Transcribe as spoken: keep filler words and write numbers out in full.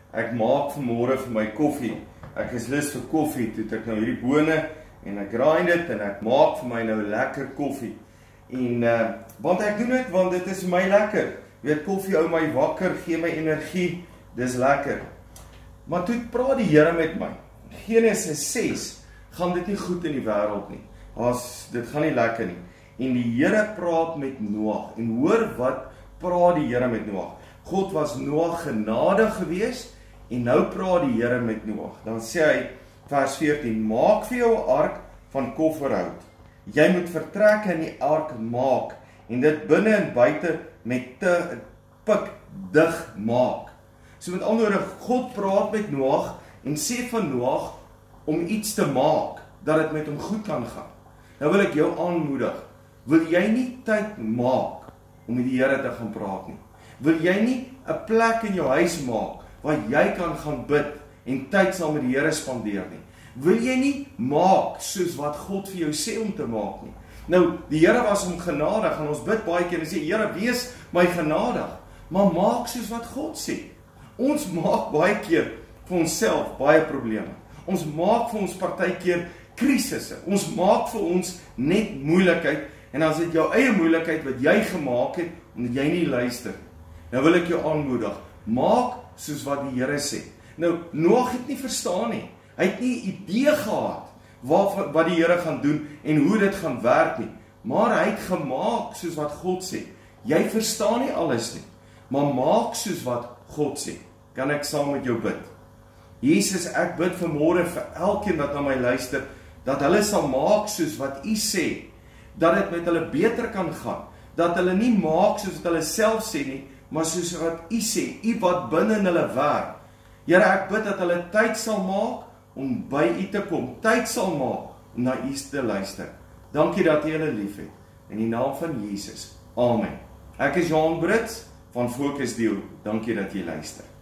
ek maak vanmôre vir my koffie. Ek is lus vir koffie, toe het ek nou hierdie bone en ek grind dit en ek maak vir my nou lekker koffie. En uh, want ek doen dit want dit is vir my lekker. Weet, koffie hou my wakker, gee my energie, dis lekker. Maar toe praat die Here met my. Genesis ses gaan dit nie goed in die wêreld nie. As dit gaan nie lekker nie. En die Here praat met Noag. En hoor wat praat die Here met Noag. God was Noag genadig geweest en nou praat die Here met Noag. Dan sê hy vers veertien: maak vir jou 'n ark van kofferhout. Jy moet vertrek in die ark maak en dit binne en buite met te pik dig maak. So met ander woorde, God praat met Noag en sê van Noag om iets te maak dat dit met hom goed kan gaan. Nou wil ek jou aanmoedig. Wil jy nie tyd maak om met die Here te gaan praat nie? Wil jy nie 'n plek in jou huis maak waar jy kan gaan bid en tyd saam met die Here spandeer nie? Wil jy nie maak soos wat God vir jou sê om te maak nie? Nou, die Here was hom genadig en ons bid baie keer en sê, Here, wees my genadig, maar maak soos wat God sê. Ons maak baie keer vir onsself baie probleme. Ons maak vir ons partykeer krisisse. Ons maak vir ons net moeilikheid en dan is dit jou eie moeilikheid wat jy gemaak het omdat jy nie luister. Nou wil ek jou aanmoedig, maak soos wat die Here sê. Nou, Noag het nie verstaan nie. Hy het nie idee gehad wat, wat die Here gaan doen en hoe dit gaan werk nie. Maar hy het gemaak soos wat God sê. Jy verstaan nie alles nie, maar maak soos wat God sê. Kan ek saam met jou bid? Jesus, ek bid vanmôre vir elkeen wat na my luister, dat hulle sal maak soos wat U sê, dat dit met hulle beter kan gaan, dat hulle nie maak soos wat hulle self sê nie, maar soos wat U sê, U wat binne in hulle werk. Here, ek bid dat hulle tyd sal maak om by U te kom, tyd sal maak om na U te luister. Dankie dat U hulle lief het, in die naam van Jesus. Amen. Ek is Johan Brits van Fokus Deel. Dankie dat jy luister.